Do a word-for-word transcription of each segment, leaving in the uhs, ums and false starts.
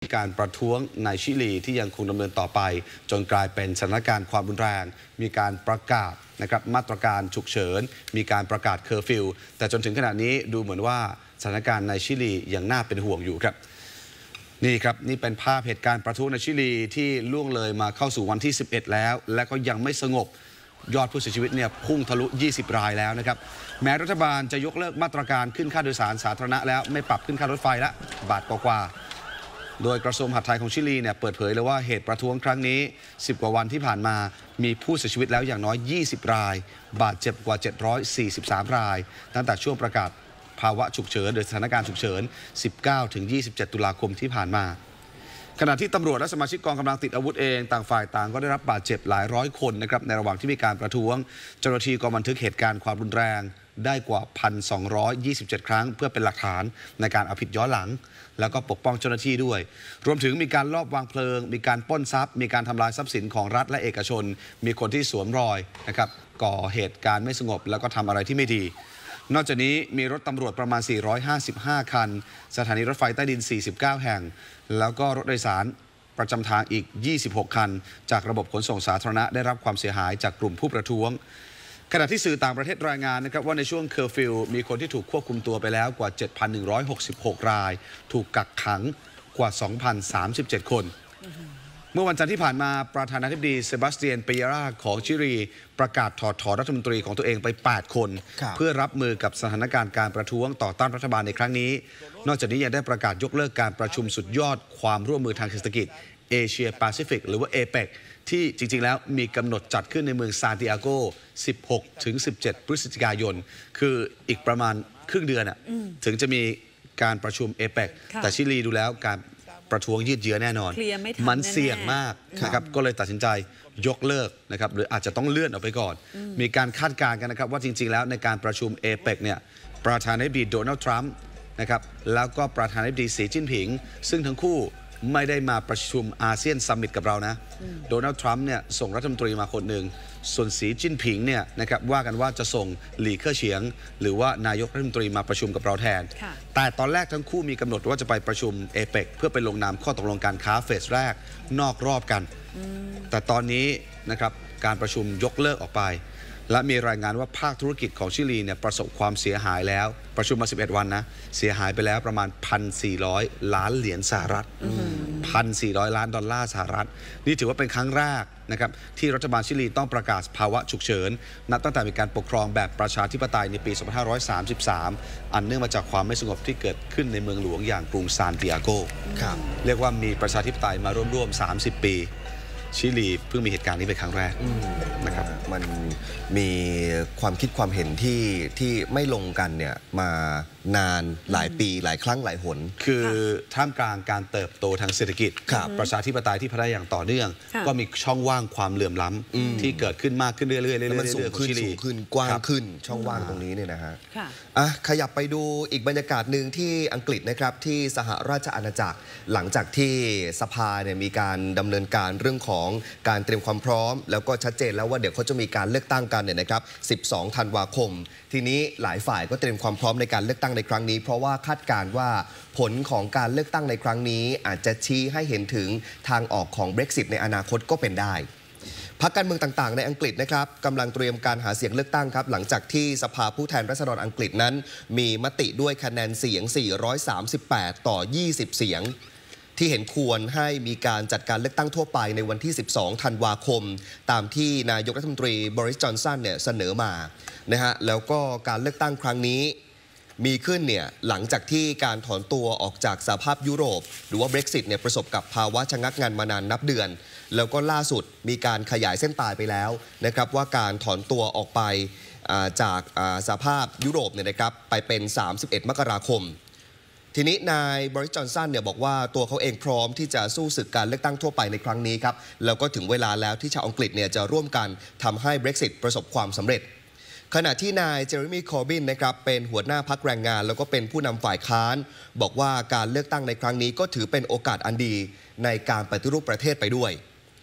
การประท้วงในชิลีที่ยังคงดำเนินต่อไปจนกลายเป็นสถานการณ์ความรุนแรงมีการประกาศนะครับมาตรการฉุกเฉินมีการประกาศเคอร์ฟิวแต่จนถึงขณะนี้ดูเหมือนว่าสถานการณ์ในชิลียังน่าเป็นห่วงอยู่ครับนี่ครับนี่เป็นภาพเหตุการณ์ประท้วงในชิลีที่ล่วงเลยมาเข้าสู่วันที่สิบเอ็ดแล้วและก็ยังไม่สงบยอดผู้เสียชีวิตเนี่ยพุ่งทะลุยี่สิบรายแล้วนะครับแม้รัฐบาลจะยกเลิกมาตรการขึ้นค่าโดยสารสาธารณะแล้วไม่ปรับขึ้นค่ารถไฟละบาทกว่าโดยกระทรวงมหาดไทยของชิลีเนี่ยเปิดเผยเลยว่าเหตุประท้วงครั้งนี้สิบกว่าวันที่ผ่านมามีผู้เสียชีวิตแล้วอย่างน้อยยี่สิบรายบาดเจ็บกว่าเจ็ดร้อยสี่สิบสามรายตั้งแต่ช่วงประกาศภาวะฉุกเฉินหรือสถานการณ์ฉุกเฉินสิบเก้าถึงยี่สิบเจ็ดตุลาคมที่ผ่านมาขณะที่ตำรวจและสมาชิกกองกำลังติดอาวุธเองต่างฝ่ายต่างก็ได้รับบาดเจ็บหลายร้อยคนนะครับในระหว่างที่มีการประท้วงเจ้าหน้าที่ก็บันทึกเหตุการณ์ความรุนแรงได้กว่า หนึ่งพันสองร้อยยี่สิบเจ็ด ครั้งเพื่อเป็นหลักฐานในการเอาผิดย้อนหลังแล้วก็ปกป้องเจ้าหน้าที่ด้วยรวมถึงมีการลอบวางเพลิงมีการปล้นทรัพย์มีการทำลายทรัพย์สินของรัฐและเอกชนมีคนที่สวมรอยนะครับก่อเหตุการณ์ไม่สงบแล้วก็ทำอะไรที่ไม่ดีนอกจากนี้มีรถตำรวจประมาณสี่ร้อยห้าสิบห้าคันสถานีรถไฟใต้ดินสี่สิบเก้าแห่งแล้วก็รถโดยสารประจำทางอีกยี่สิบหกคันจากระบบขนส่งสาธารณะได้รับความเสียหายจากกลุ่มผู้ประท้วงขณะที่สื่อต่างประเทศรายงานนะครับว่าในช่วงเคอร์ฟิวมีคนที่ถูกควบคุมตัวไปแล้วกว่า เจ็ดพันหนึ่งร้อยหกสิบหก รายถูกกักขังกว่า สองพันสามสิบเจ็ด คนเมื่อวันจันทร์ที่ผ่านมาประธานาธิบดีเซบาสเตียน เปเยราของชิลีประกาศถอดถอนรัฐมนตรีของตัวเองไปแปดคนเพื่อรับมือกับสถานการณ์การประท้วงต่อต้านรัฐบาลในครั้งนี้นอกจากนี้ยังได้ประกาศยกเลิกการประชุมสุดยอดความร่วมมือทางเศรษฐกิจเอเชียแปซิฟิกหรือว่า เอเปก ที่จริงๆแล้วมีกำหนดจัดขึ้นในเมืองซานติอาโก สิบหกถึงสิบเจ็ด พฤศจิกายนคืออีกประมาณครึ่งเดือนอะถึงจะมีการประชุม เอเปก แต่ชิลีดูแล้วการประท้วงยืดเยื้อแน่นอนมันเสี่ยงมากนะครับก็เลยตัดสินใจยกเลิกนะครับหรืออาจจะต้องเลื่อนออกไปก่อนมีการคาดการณ์กันนะครับว่าจริงๆแล้วในการประชุม เอเปก เนี่ยประธานาธิบดีโดนัลด์ทรัมป์นะครับแล้วก็ประธานาธิบดีสีจิ้นผิงซึ่งทั้งคู่ไม่ได้มาประชุมอาเซียนซัมมิตกับเรานะโดนัลด์ทรัมป์เนี่ยส่งรัฐมนตรีมาคนหนึ่งส่วนสีจิ้นผิงเนี่ยนะครับว่ากันว่าจะส่งหลี่เค่อเฉียงหรือว่านายกรัฐมนตรีมาประชุมกับเราแทนแต่ตอนแรกทั้งคู่มีกำหนดว่าจะไปประชุม เอเปก เพื่อไปลงนามข้อตกลงการค้าเฟสแรกนอกรอบกันแต่ตอนนี้นะครับการประชุมยกเลิกออกไปและมีรายงานว่าภาคธุรกิจของชิลีเนี่ยประสบความเสียหายแล้วประชุมมาสิบเอ็ดวันนะเสียหายไปแล้วประมาณ หนึ่งพันสี่ร้อย ล้านเหรียญสหรัฐ หนึ่งพันสี่ร้อย ล้านดอลลาร์สหรัฐนี่ถือว่าเป็นครั้งแรกนะครับที่รัฐบาลชิลีต้องประกาศภาวะฉุกเฉินนับตั้งแต่มีการปกครองแบบประชาธิปไตยในปี สองพันห้าร้อยสามสิบสาม อันเนื่องมาจากความไม่สงบที่เกิดขึ้นในเมืองหลวงอย่างกรุงซานติอาโกเรียกว่ามีประชาธิปไตยมาร่วมๆสามสิบปีชิลีเพิ่งมีเหตุการณ์นี้เป็นครั้งแรกนะครับมันมีความคิดความเห็นที่ที่ไม่ลงกันเนี่ยมานานหลายปีหลายครั้งหลายหนคือท่ามกลางการเติบโตทางเศรษฐกิจประชาธิปไตยที่พัฒนาอย่างต่อเนื่องก็มีช่องว่างความเหลื่อมล้ำที่เกิดขึ้นมากขึ้นเรื่อยๆเรื่อยๆมันสูงขึ้นสูงขึ้นกว้างขึ้นช่องว่างตรงนี้เนี่ยนะฮะอ่ะขยับไปดูอีกบรรยากาศหนึ่งที่อังกฤษนะครับที่สหราชอาณาจักรหลังจากที่สภาเนี่ยมีการดำเนินการเรื่องของการเตรียมความพร้อมแล้วก็ชัดเจนแล้วว่าเดี๋ยวเขาจะมีการเลือกตั้งกันเนี่ยนะครับสิบสองธันวาคมทีนี้หลายฝ่ายก็เตรียมความพร้อมในการเลือกตั้งในครั้งนี้เพราะว่าคาดการณ์ว่าผลของการเลือกตั้งในครั้งนี้อาจจะชี้ให้เห็นถึงทางออกของ Brexit ในอนาคตก็เป็นได้พรรคการเมืองต่างๆในอังกฤษนะครับกำลังเตรียมการหาเสียงเลือกตั้งครับหลังจากที่สภาผู้แทนราษฎรอังกฤษนั้นมีมติด้วยคะแนนเสียงสี่ร้อยสามสิบแปดต่อยี่สิบเสียงที่เห็นควรให้มีการจัดการเลือกตั้งทั่วไปในวันที่สิบสองธันวาคมตามที่นายกรัฐมนตรีบริส จอนสันเนี่ยเสนอมานะฮะแล้วก็การเลือกตั้งครั้งนี้มีขึ้นเนี่ยหลังจากที่การถอนตัวออกจากสหภาพยุโรปหรือว่า Brexit เนี่ยประสบกับภาวะชะงักงันมานานนับเดือนแล้วก็ล่าสุดมีการขยายเส้นตายไปแล้วนะครับว่าการถอนตัวออกไปจากสหภาพยุโรปเนี่ยนะครับไปเป็นสามสิบเอ็ดมกราคมทีนี้นายบริส จอนสันเนี่ยบอกว่าตัวเขาเองพร้อมที่จะสู้ศึกการเลือกตั้งทั่วไปในครั้งนี้ครับแล้วก็ถึงเวลาแล้วที่ชาวอังกฤษเนี่ยจะร่วมกันทำให้ Brexit ประสบความสำเร็จขณะที่นายเจอร์มี่ คอร์บินนะครับเป็นหัวหน้าพรรคแรงงานแล้วก็เป็นผู้นำฝ่ายค้านบอกว่าการเลือกตั้งในครั้งนี้ก็ถือเป็นโอกาสอันดีในการปฏิรูปประเทศไปด้วย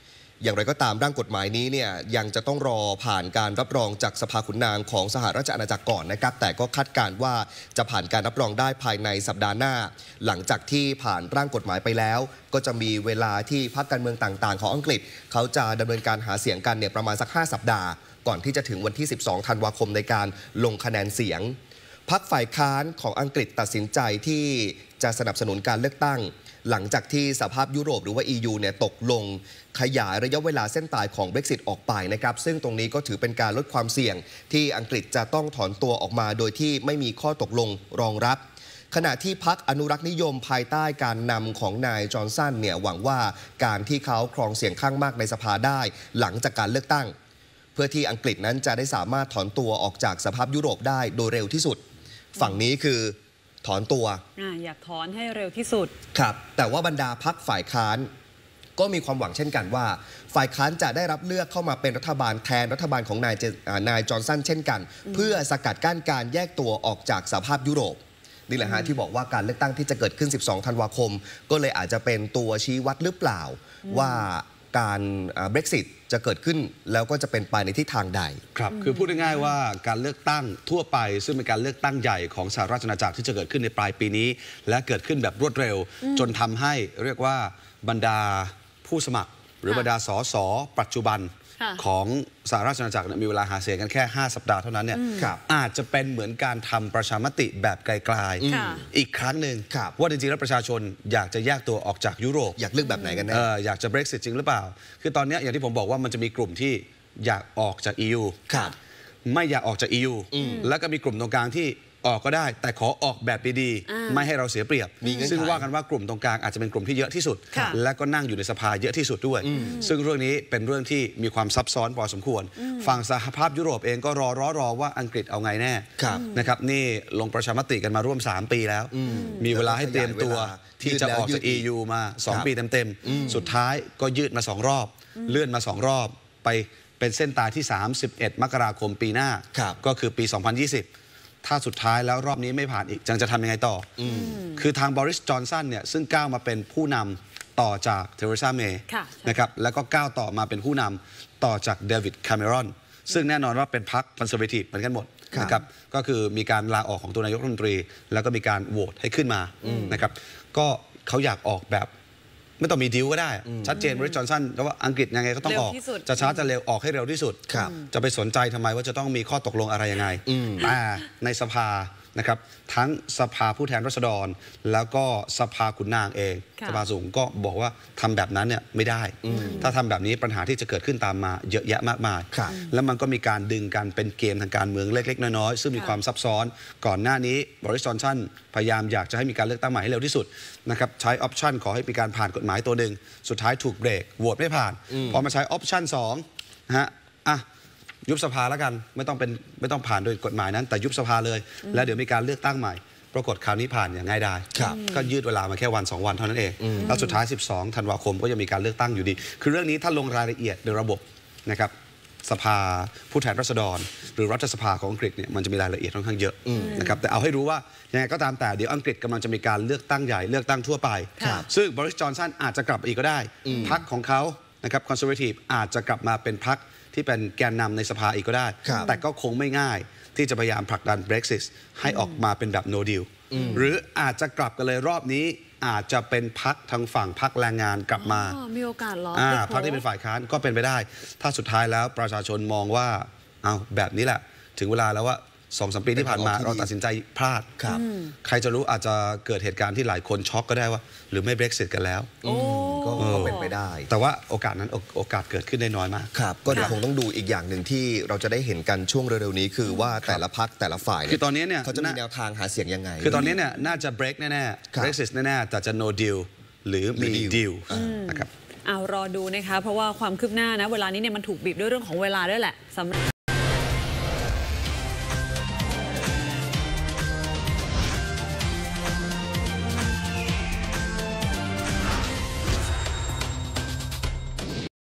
อย่างไรก็ตามร่างกฎหมายนี้เนี่ยยังจะต้องรอผ่านการรับรองจากสภาขุนนางของสหราชอาณาจักรก่อนนะครับแต่ก็คาดการณ์ว่าจะผ่านการรับรองได้ภายในสัปดาห์หน้าหลังจากที่ผ่านร่างกฎหมายไปแล้วก็จะมีเวลาที่พรรคการเมืองต่างๆของอังกฤษเขาจะดำเนินการหาเสียงกันเนี่ยประมาณสักห้าสัปดาห์ก่อนที่จะถึงวันที่สิบสองธันวาคมในการลงคะแนนเสียงพรรคฝ่ายค้านของอังกฤษตัดสินใจที่จะสนับสนุนการเลือกตั้งหลังจากที่สหภาพยุโรปหรือว่า อี ยู เนี่ยตกลงขยายระยะเวลาเส้นตายของ Brexit ออกไปนะครับซึ่งตรงนี้ก็ถือเป็นการลดความเสี่ยงที่อังกฤษจะต้องถอนตัวออกมาโดยที่ไม่มีข้อตกลงรองรับขณะที่พรรคอนุรักษ์นิยมภายใต้การนำของนายจอห์นสันเนี่ยหวังว่าการที่เขาครองเสียงข้างมากในสภาได้หลังจากการเลือกตั้งเพื่อที่อังกฤษนั้นจะได้สามารถถอนตัวออกจากสหภาพยุโรปได้โดยเร็วที่สุดฝั่งนี้คือถอนตัวอ, อยากถอนให้เร็วที่สุดครับแต่ว่าบรรดาพรรคฝ่ายค้านก็มีความหวังเช่นกันว่าฝ่ายค้านจะได้รับเลือกเข้ามาเป็นรัฐบาลแทนรัฐบาลของนายนายจอห์นสันเช่นกันเพื่อสกัดกั้นการแยกตัวออกจากสหภาพยุโรปนี่แหละฮะที่บอกว่าการเลือกตั้งที่จะเกิดขึ้นสิบสองธันวาคมก็เลยอาจจะเป็นตัวชี้วัดหรือเปล่าว่าการ Brexit จะเกิดขึ้นแล้วก็จะเป็นไปในทิศทางใดครับคือพูดง่ายๆว่าการเลือกตั้งทั่วไปซึ่งเป็นการเลือกตั้งใหญ่ของสหราชอาณาจักรที่จะเกิดขึ้นในปลายปีนี้และเกิดขึ้นแบบรวดเร็วจนทำให้เรียกว่าบรรดาผู้สมัครหรือบรรดาสสปัจจุบันของสหราชอาณาจักรมีเวลาหาเสียงกันแค่ห้าสัปดาห์เท่านั้นเนี่ยอาจจะเป็นเหมือนการทำประชามติแบบไกลๆอีกครั้งหนึ่งว่าจริงๆแล้วประชาชนอยากจะแยกตัวออกจากยุโรปอยากเลือกแบบไหนกันแน่อยากจะ Brexit จริงหรือเปล่าคือตอนนี้อย่างที่ผมบอกว่ามันจะมีกลุ่มที่อยากออกจาก อี ยู ไม่อยากออกจาก อี ยู แล้วก็มีกลุ่มตรงกลางที่ออกก็ได้แต่ขอออกแบบดีๆไม่ให้เราเสียเปรียบซึ่งว่ากันว่ากลุ่มตรงกลางอาจจะเป็นกลุ่มที่เยอะที่สุดและก็นั่งอยู่ในสภาเยอะที่สุดด้วยซึ่งเรื่องนี้เป็นเรื่องที่มีความซับซ้อนพอสมควรฝั่งสหภาพยุโรปเองก็รอรอรอว่าอังกฤษเอาไงแน่นะครับนี่ลงประชามติกันมาร่วมสามปีแล้วมีเวลาให้เตรียมตัวที่จะออกจาก อี ยู มาสองปีเต็มๆสุดท้ายก็ยืดมาสองรอบเลื่อนมาสองรอบไปเป็นเส้นตายที่สามสิบเอ็ดมกราคมปีหน้าก็คือปีสองพันยี่สิบถ้าสุดท้ายแล้วรอบนี้ไม่ผ่านอีกจังจะทำยังไงต่ออคือทางบริส จอนสันเนี่ยซึ่งก้าวมาเป็นผู้นำต่อจากเทเรซาเมย์นะครับแล้วก็ก้าวต่อมาเป็นผู้นำต่อจากเดวิดคาเมรอนซึ่งแน่นอนว่าเป็นพรรคคอนเซอร์เวทีฟเหมือนกันหมดนะครับก็คือมีการลาออกของตัวนายกรัฐมนตรีแล้วก็มีการโหวตให้ขึ้นมานะครับก็เขาอยากออกแบบไม่ต้องมีดีลก็ได้ชัดเจนบริส จอนสันก็ว่าอังกฤษยังไงก็ต้องออกจะช้าจะเร็วออกให้เร็วที่สุดจะไปสนใจทำไมว่าจะต้องมีข้อตกลงอะไรยังไงแต่ในสภานะครับทั้งสภาผู้แทนราษฎรแล้วก็สภาขุนนางเองสภาสูงก็บอกว่าทำแบบนั้นเนี่ยไม่ได้ถ้าทำแบบนี้ปัญหาที่จะเกิดขึ้นตามมาเยอะแยะมากมายแล้วมันก็มีการดึงกันเป็นเกมทางการเมืองเล็กๆน้อยๆซึ่งมีความซับซ้อนก่อนหน้านี้บริส จอนสันพยายามอยากจะให้มีการเลือกตั้งใหม่ให้เร็วที่สุดนะครับใช้ออปชันขอให้มีการผ่านกฎหมายตัวหนึ่งสุดท้ายถูกเบรกโหวตไม่ผ่านพอมาใช้ออปชันสองนะฮะอ่ะยุบสภาแล้วกันไม่ต้องเป็นไม่ต้องผ่านโดยกฎหมายนั้นแต่ยุบสภาเลยแล้วเดี๋ยวมีการเลือกตั้งใหม่ปรากฏคราวนี้ผ่านอย่างง่ายดายก็ยืดเวลามาแค่วันสองวันเท่านั้นเองแล้วสุดท้ายสิบสองธันวาคมก็จะมีการเลือกตั้งอยู่ดีคือเรื่องนี้ถ้าลงรายละเอียดในระบบนะครับสภาผู้แทนราษฎรหรือรัฐสภาของอังกฤษเนี่ยมันจะมีรายละเอียดค่อนข้างเยอะนะครับแต่เอาให้รู้ว่ายังไงก็ตามแต่เดี๋ยวอังกฤษกำลังจะมีการเลือกตั้งใหญ่เลือกตั้งทั่วไปซึ่งบริส จอนสันอาจจะกลับอีกก็ได้พรรคของเขานะครับคอนเซอร์เวทีฟอาจจะกลับมาเป็นพรรคที่เป็นแกนนำในสภาอีกก็ได้แต่ก็คงไม่ง่ายที่จะพยายามผลักดัน Brexit ให้ออกมาเป็นแบบ no deal หรืออาจจะกลับกันเลยรอบนี้อาจจะเป็นพรรคทางฝั่งพรรคแรงงานกลับมามีโอกาสหรอพรรคที่เป็นฝ่ายค้านก็เป็นไปได้ถ้าสุดท้ายแล้วประชาชนมองว่าเอาแบบนี้แหละถึงเวลาแล้วว่าสองสามปีที่ผ่านมาเราตัดสินใจพลาดใครจะรู้อาจจะเกิดเหตุการณ์ที่หลายคนช็อกก็ได้ว่าหรือไม่ Brexit กันแล้วก็เป็นไปได้แต่ว่าโอกาสนั้นโอกาสเกิดขึ้นได้น้อยมากครับก็เดี๋ยวคงต้องดูอีกอย่างหนึ่งที่เราจะได้เห็นกันช่วงเร็วๆนี้คือว่าแต่ละพรรคแต่ละฝ่ายคือตอนนี้เนี่ยเขาจะมีแนวทางหาเสียงยังไงคือตอนนี้เนี่ยน่าจะ break แน่ๆ Brexit แน่ๆแต่จะ no deal หรือมี deal นะครับเอารอดูนะคะเพราะว่าความคืบหน้านะเวลานี้เนี่ยมันถูกบีบด้วยเรื่องของเวลาด้วยแหละสำหรับ